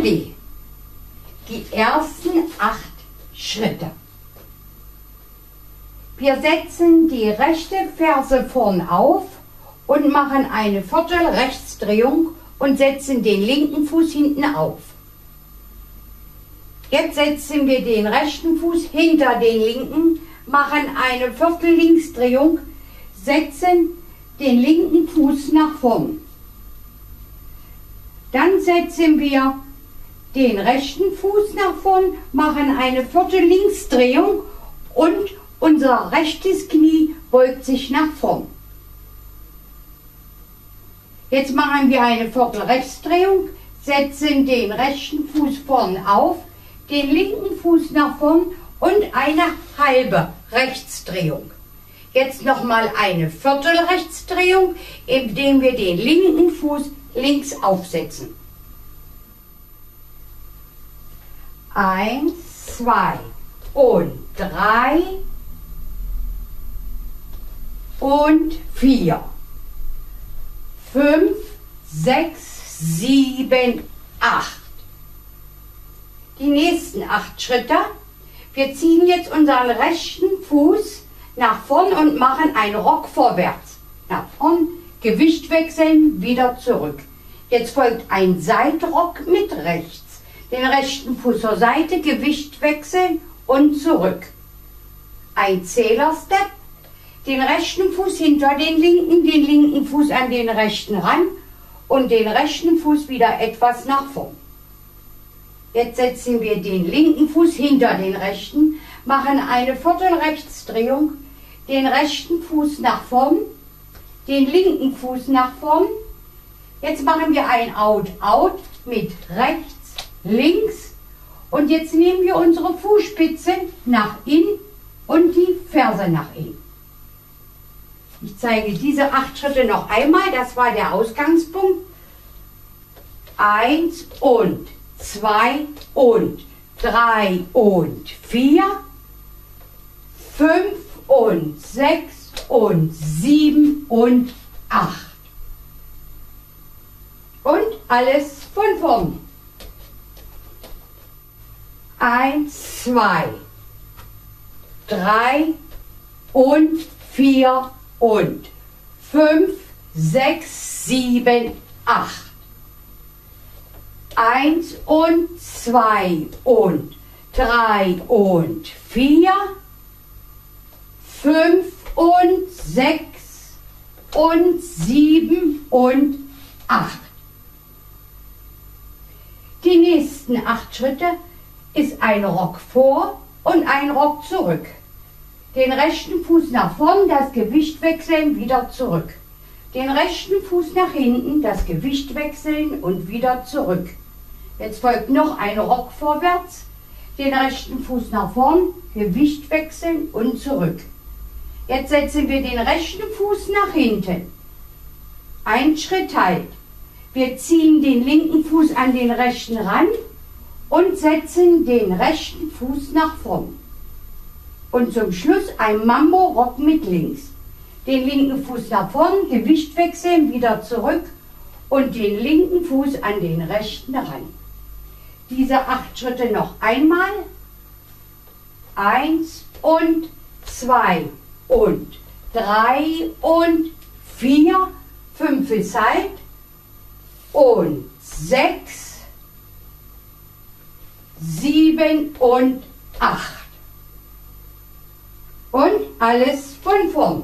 D. Die ersten 8 Schritte. Wir setzen die rechte Ferse vorn auf und machen eine Viertelrechtsdrehung und setzen den linken Fuß hinten auf. Jetzt setzen wir den rechten Fuß hinter den linken, machen eine Viertellinksdrehung, setzen den linken Fuß nach vorn. Dann setzen wir den rechten Fuß nach vorn, machen eine Viertellinksdrehung und unser rechtes Knie beugt sich nach vorn. Jetzt machen wir eine Viertelrechtsdrehung, setzen den rechten Fuß vorn auf, den linken Fuß nach vorn und eine halbe Rechtsdrehung. Jetzt nochmal eine Viertelrechtsdrehung, indem wir den linken Fuß links aufsetzen. 1, 2 und 3 und 4, 5, 6, 7, 8. Die nächsten 8 Schritte. Wir ziehen jetzt unseren rechten Fuß nach vorn und machen einen Rock vorwärts. Nach vorn, Gewicht wechseln, wieder zurück. Jetzt folgt ein Seitrock mit rechts. Den rechten Fuß zur Seite, Gewicht wechseln und zurück. Ein Zählerstep. Den rechten Fuß hinter den linken Fuß an den rechten ran und den rechten Fuß wieder etwas nach vorn. Jetzt setzen wir den linken Fuß hinter den rechten, machen eine Viertelrechtsdrehung, den rechten Fuß nach vorn, den linken Fuß nach vorn. Jetzt machen wir ein Out-Out mit rechts, links und jetzt nehmen wir unsere Fußspitze nach innen und die Ferse nach innen. Ich zeige diese 8 Schritte noch einmal, das war der Ausgangspunkt. 1 und 2 und 3 und 4, 5 und 6 und 7 und 8. Und alles von vorn. 1, 2, 3 und 4 und 5, 6, 7, 8. 1 und 2 und 3 und 4, 5 und 6 und 7 und 8. Die nächsten 8 Schritte ist ein Rock vor und ein Rock zurück. Den rechten Fuß nach vorn, das Gewicht wechseln, wieder zurück. Den rechten Fuß nach hinten, das Gewicht wechseln und wieder zurück. Jetzt folgt noch ein Rock vorwärts, den rechten Fuß nach vorn, Gewicht wechseln und zurück. Jetzt setzen wir den rechten Fuß nach hinten. Ein Schritt halt. Wir ziehen den linken Fuß an den rechten ran und setzen den rechten Fuß nach vorn. Und zum Schluss ein Mambo-Rock mit links. Den linken Fuß nach vorn, Gewicht wechseln, wieder zurück und den linken Fuß an den rechten ran. Diese 8 Schritte noch einmal. 1 und 2 und 3 und 4, 5 ist halt und 6, 7 und 8. Und alles von vorn.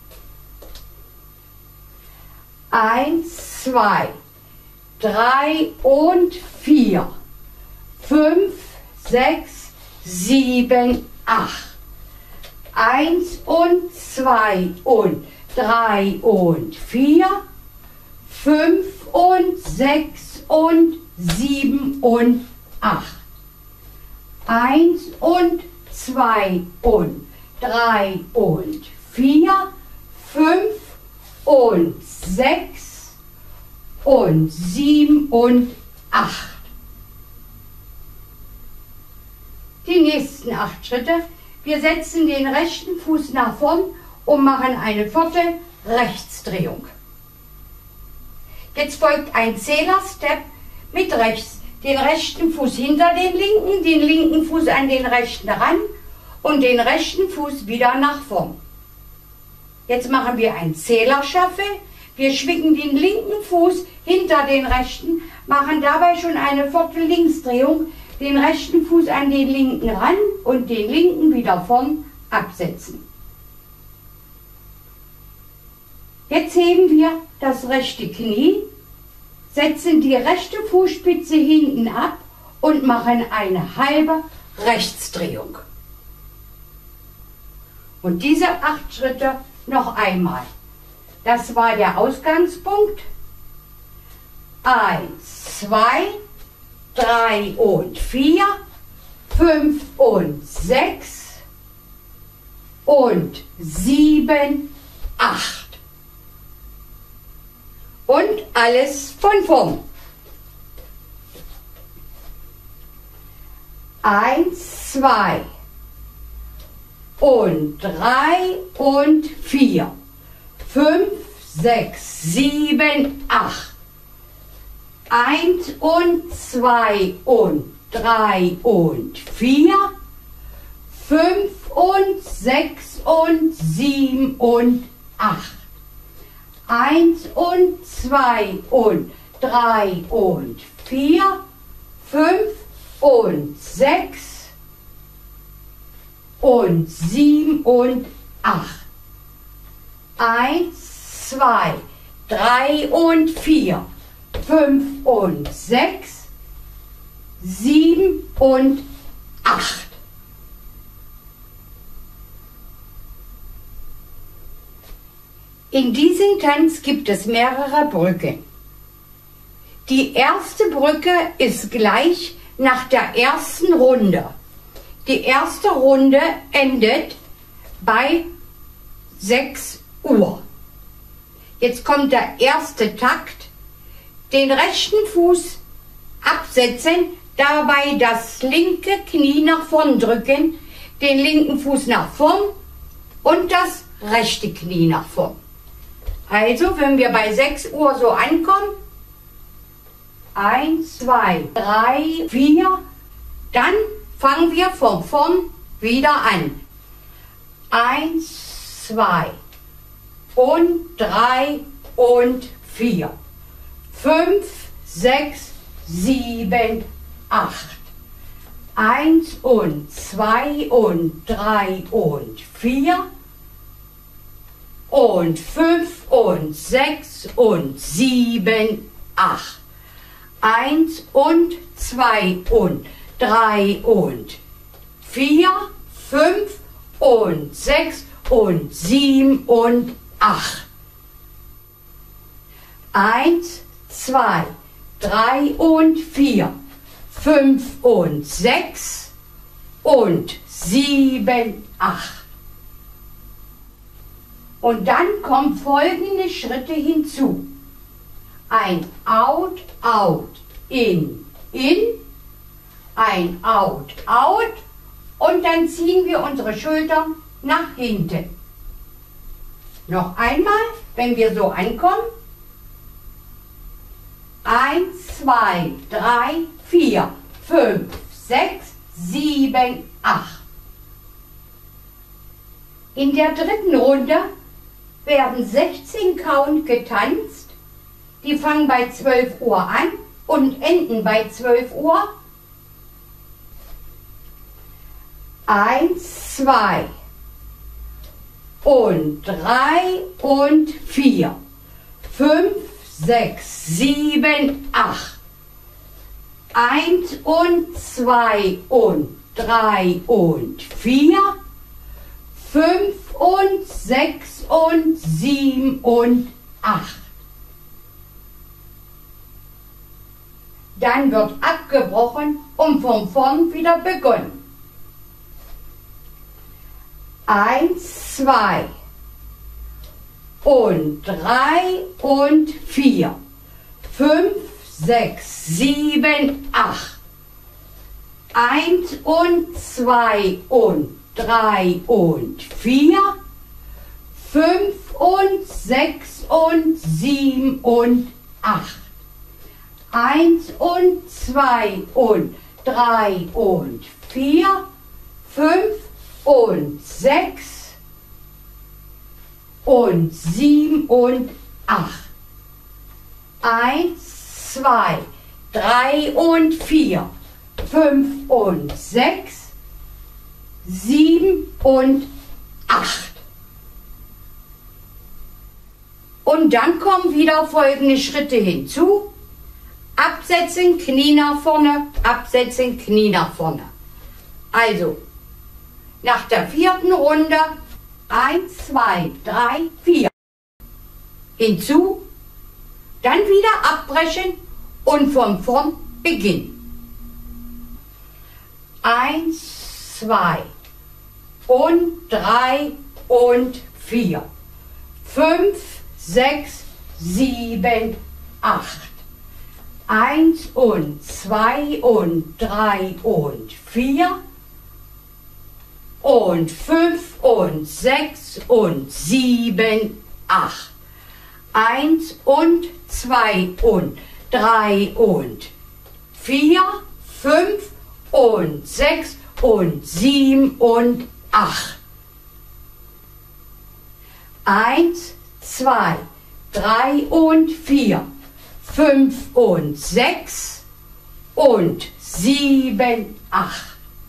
1, 2, 3 und 4, 5, 6, 7, 8. 1 und 2 und 3 und 4, 5 und 6 und 7 und 8. 1 und 2 und 3 und 4, 5 und 6 und 7 und 8. Die nächsten 8 Schritte. Wir setzen den rechten Fuß nach vorn und machen eine Viertelrechtsdrehung. Jetzt folgt ein Zählerstep mit rechts. den rechten Fuß hinter den linken Fuß an den rechten ran und den rechten Fuß wieder nach vorn. Jetzt machen wir ein Zählershuffle. Wir schwingen den linken Fuß hinter den rechten, machen dabei schon eine Viertel-Linksdrehung, den rechten Fuß an den linken ran und den linken wieder vorn absetzen. Jetzt heben wir das rechte Knie, setzen die rechte Fußspitze hinten ab und machen eine halbe Rechtsdrehung. Und diese 8 Schritte noch einmal. Das war der Ausgangspunkt. 1, 2, 3 und 4, 5 und 6 und 7, 8. Und alles von vorn. 1, 2 und 3 und 4, 5, 6, 7, 8. 1 und 2 und 3 und 4, 5 und 6 und 7 und 8. 1 und 2 und 3 und 4, 5 und 6 und 7 und 8. 1, 2, 3 und 4, 5 und 6, 7 und 8. In diesem Tanz gibt es mehrere Brücken. Die erste Brücke ist gleich nach der ersten Runde. Die erste Runde endet bei 6 Uhr. Jetzt kommt der erste Takt. Den rechten Fuß absetzen, dabei das linke Knie nach vorn drücken, den linken Fuß nach vorn und das rechte Knie nach vorn. Also, wenn wir bei 6 Uhr so ankommen, 1, 2, 3, 4, dann fangen wir von vorn wieder an. 1, 2 und 3 und 4, 5, 6, 7, 8. 1 und 2 und 3 und 4 und 5 und 6 und 7, 8. 1 und 2 und 3 und 4, 5 und 6 und 7 und 8. 1, 2, 3 und 4, 5 und 6 und 7, 8. Und dann kommen folgende Schritte hinzu. Ein Out, Out, In, ein Out, Out und dann ziehen wir unsere Schultern nach hinten. Noch einmal, wenn wir so ankommen. 1, 2, 3, 4, 5, 6, 7, 8. In der dritten Runde werden 16 Count getanzt. Die fangen bei 12 Uhr an und enden bei 12 Uhr. 1, 2 und 3 und 4, 5, 6, 7, 8. 1 und 2 und 3 und 4, 5 und 6 und 7 und 8. Dann wird abgebrochen und von vorn wieder begonnen. 1, 2 und 3 und 4, 5, 6, 7, 8. 1 und 2 und 3 und 4, 5 und 6 und 7 und 8. 1 und 2 und 3 und 4, 5 und 6 und 7 und 8. 1, 2, 3 und 4, 5 und 6, 7 und 8. Und dann kommen wieder folgende Schritte hinzu. Absetzen, Knie nach vorne, absetzen, Knie nach vorne. Also, nach der vierten Runde 1, 2, 3, 4. Hinzu, dann wieder abbrechen und von vorn beginnen. 1, 2 und 3 und 4, 5, 6, 7, 8. 1 und 2 und 3 und 4 und 5 und 6 und 7, 8. 1 und 2 und 3 und 4, 5 und 6 und 7 und 8. 1, 2, 3 und 4, 5 und 6 und 7, 8.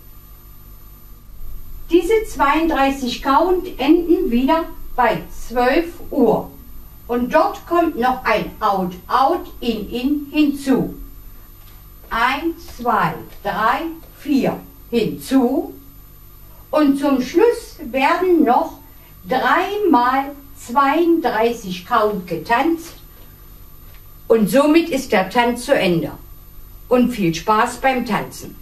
Diese 32 Count enden wieder bei 12 Uhr. Und dort kommt noch ein Out, Out, In hinzu. 1, 2, 3, 4 hinzu. Und zum Schluss werden noch 3 mal 32 Count getanzt. Und somit ist der Tanz zu Ende. Und viel Spaß beim Tanzen.